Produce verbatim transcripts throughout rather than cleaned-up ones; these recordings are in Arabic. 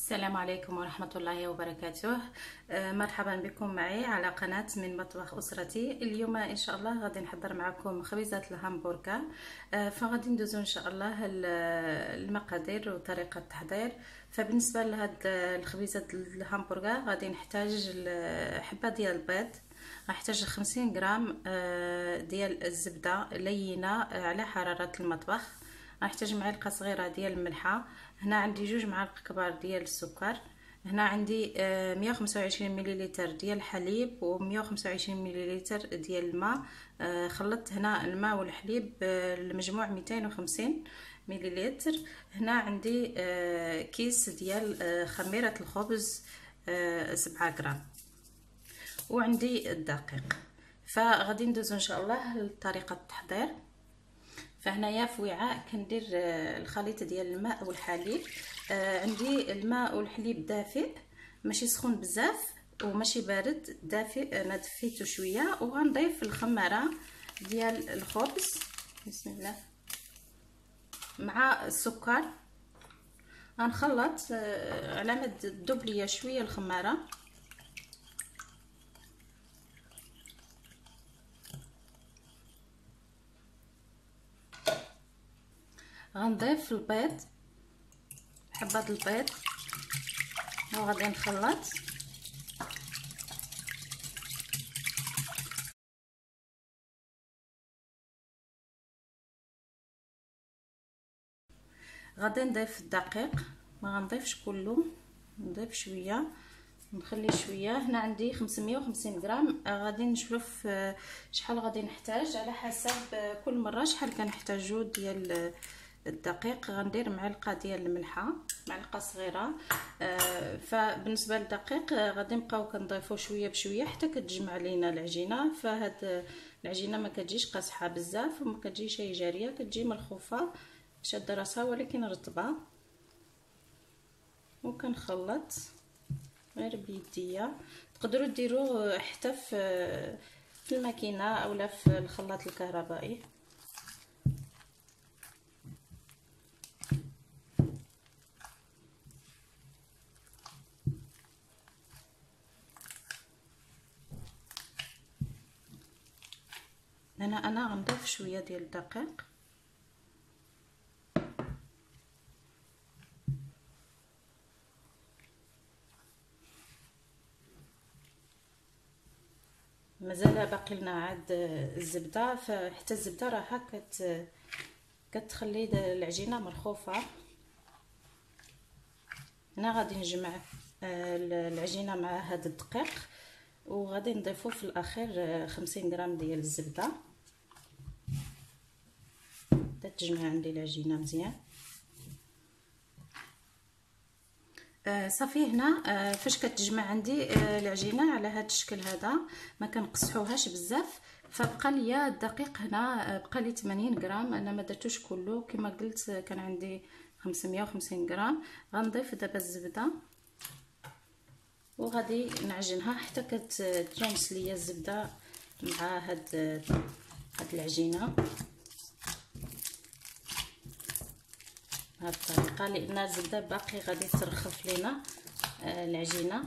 السلام عليكم ورحمة الله وبركاته. آه، مرحبا بكم معي على قناة من مطبخ أسرتي. اليوم إن شاء الله غادي نحضر معكم خبيزات الهامبورغر. آه، فغادي ندوزو إن شاء الله المقادير وطريقة التحضير. فبالنسبة لهاد الخبيزات الهامبورغر غادي نحتاج حبة ديال البيض، غنحتاج خمسين غرام آه، ديال الزبدة لينة على حرارة المطبخ، غنحتاج معلقه صغيره ديال الملحه، هنا عندي جوج معالق كبار ديال السكر، هنا عندي مية وخمسة وعشرين مليلتر ديال الحليب و مية وخمسة وعشرين مليلتر ديال الماء. خلطت هنا الماء والحليب المجموع مئتين وخمسين مليلتر. هنا عندي كيس ديال خميره الخبز سبعة غرام، وعندي الدقيق. فغادي ندوزو ان شاء الله لطريقه التحضير. فهنايا في وعاء كندير الخليط ديال الماء والحليب. آه عندي الماء والحليب دافئ، ماشي سخون بزاف وماشي بارد، دافئ. انا دفيته شويه وغنضيف الخماره ديال الخبز بسم الله مع السكر. غنخلط آه على مد تذوب ليا شويه الخماره. غنضيف البيض، حبات البيض، وغادي نخلط. غادي نضيف الدقيق، ما غنضيفش كله، نضيف شويه، نخلي شويه. هنا عندي خمسمية وخمسين غرام. غادي نشوف شحال غادي نحتاج على حسب كل مره شحال كنحتاجو ديال الدقيق. غندير معلقه ديال الملحه، معلقه صغيره. آه فبالنسبه للدقيق غادي نبقاو كنضيفو شويه بشويه حتى كتجمع لينا العجينه. فهاد العجينه ما كتجيش قاصحه بزاف وما كتجيش هي جاريه، كتجي ملخوفه شاده راسها ولكن رطبه. وكنخلط غير بيديا، تقدروا ديروه حتى في في الماكينه اولا في الخلاط الكهربائي. هنا انا غنضيف شويه ديال الدقيق، مازال باقي لنا عاد الزبده. فحتى الزبده راها كت كتخلي العجينه مرخوفه. هنا غادي نجمع العجينه مع هذا الدقيق، وغادي نضيفو في الاخير خمسين غرام ديال الزبده حتى تجمع عندي العجينه مزيان. آه صافي. هنا آه فاش كتجمع عندي آه العجينه على هذا الشكل هذا، ما كنقصحوهاش بزاف. فبقى ليا الدقيق هنا آه بقى لي ثمانين غرام، انا ما درتوش كله كما قلت. آه كان عندي خمسمية وخمسين غرام. غنضيف دابا الزبده وغادي نعجنها حتى كتجانس ليا الزبده مع هاد هاد العجينه بهذه الطريقه، لان الزبده باقي غادي ترخف لينا العجينه.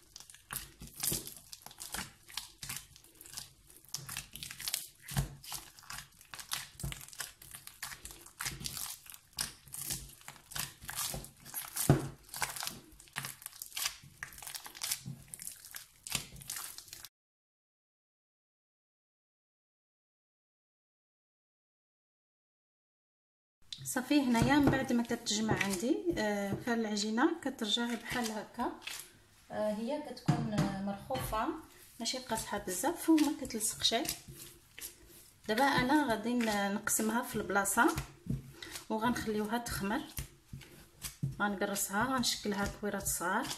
صافي. هنايا من بعد ما كتجمع عندي آه فالعجينه كترجع بحال هكا. آه هي كتكون مرخوفه ماشي قاصحه بزاف وما كتلصقش. دابا انا غادي نقسمها في البلاصه وغنخليوها تخمر. غنقرصها، غنشكلها كويرات صغار.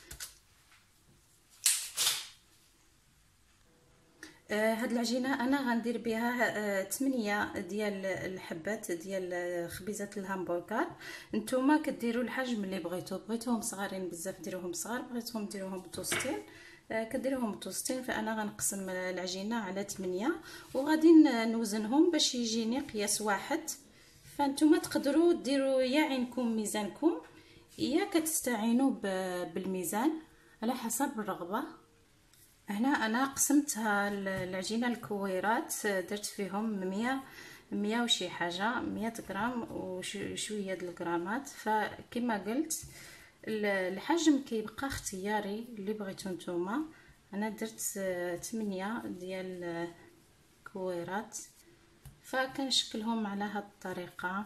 آه هاد العجينه انا غندير بها آه ثمانية ديال الحبات ديال خبيزات الهامبورغر. نتوما كديروا الحجم اللي بغيتو، بغيتوهم صغارين بزاف ديروهم صغار، بغيتوهم ديروهم متوسطين آه كديروهم متوسطين. فانا غنقسم العجينه على ثمانية وغادي نوزنهم باش يجيني قياس واحد. فانتوما تقدروا ديروا يا عينكم ميزانكم يا كتستعينوا بالميزان على حسب الرغبه. هنا انا قسمتها العجينه الكويرات، درت فيهم مية مية وشي حاجه، مية غرام وشويه د الغرامات. فكما قلت الحجم كيبقى اختياري اللي بغيتو نتوما. انا درت ثمانية ديال الكويرات، فكنشكلهم على هاد الطريقه.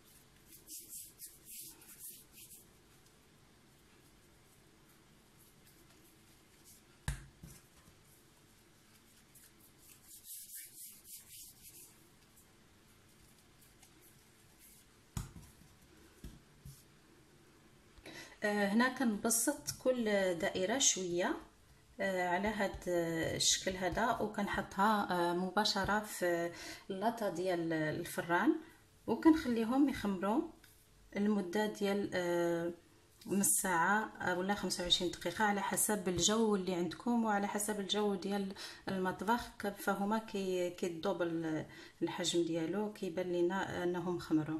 هنا كنبسط كل دائره شويه على هاد الشكل هذا، وكنحطها مباشره في اللاطه ديال الفران، وكنخليهم يخمروا المده ديال نص ساعه ولا خمسة وعشرين دقيقه على حسب الجو اللي عندكم وعلى حسب الجو ديال المطبخ. فهما كيذوب الحجم ديالو، كيبان لينا انهم خمروا.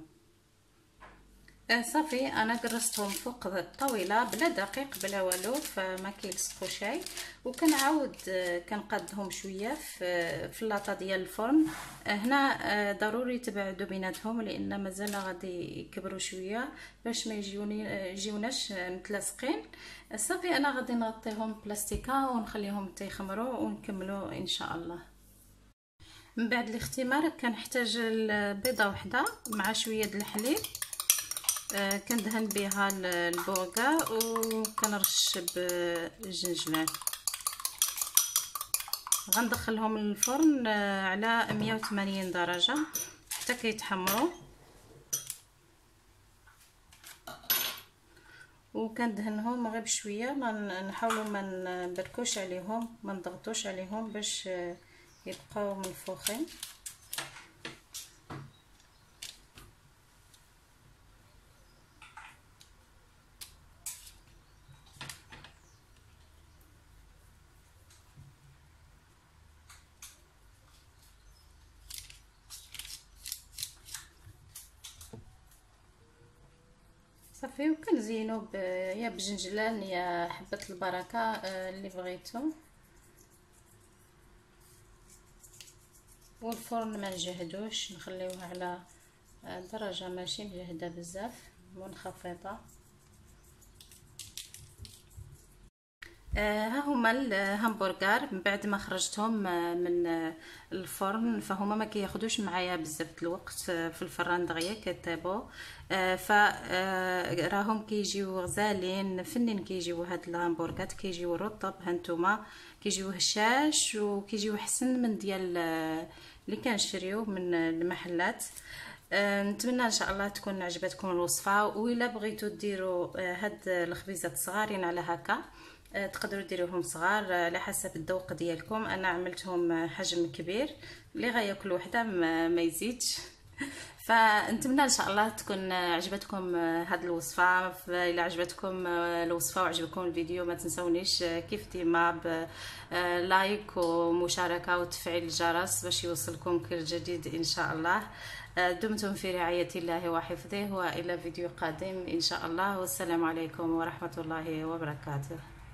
صافي انا قرصتهم فوق الطاوله بلا دقيق بلا والو، فما كيلصقوا شيء. وكنعاود كنقادهم شويه في في اللاطه ديال الفرن. هنا ضروري تبعدوا بيناتهم لان مازال غادي يكبروا شويه باش ما يجيوني يجيوناش متلاصقين. صافي انا غادي نغطيهم بلاستيكه ونخليهم تيخمروا ونكملوا ان شاء الله. من بعد الاختمار كنحتاج البيضه وحده مع شويه د الحليب، آه كندهن بها البوغا وكنرش بالجنجلان. غندخلهم للفرن آه على مية وثمانين درجه حتى كيتحمروا، وكندهنهم غير بشويه. ما نحاولوا ما نبركوش عليهم، ما نضغطوش عليهم باش يبقاو منفوخين. صافي وكنزينو ب يا بجنجلان يا حبه البركه اللي بغيتو. والفرن ما نجهدوش، نخليوه على درجه ماشي مجهده بزاف، منخفضه. ها هما الهمبرغر من بعد ما خرجتهم من الفرن، فهما ما كياخذوش معايا بزاف الوقت في الفران دغيا كيطيبوا. فراهم كيجيو غزالين فنين، كيجيو هاد الهمبرغات كيجيو رطب هانتوما، كيجيو هشاش وكيجيو حسن من ديال اللي كنشريوه من المحلات. نتمنى ان شاء الله تكون عجبتكم الوصفه. والا بغيتوا ديروا هاد الخبيزات صغارين على هكا تقدروا ديروهم صغار على حسب الذوق ديالكم. انا عملتهم حجم كبير اللي غياكل وحده ما يزيدش. فنتمنى ان شاء الله تكون عجبتكم هذه الوصفه. الا عجبتكم الوصفه وعجبكم الفيديو ما تنسونيش كيف ديما بلايك ومشاركه وتفعيل الجرس باش يوصلكم كل جديد ان شاء الله. دمتم في رعايه الله وحفظه، والى فيديو قادم ان شاء الله، والسلام عليكم ورحمه الله وبركاته.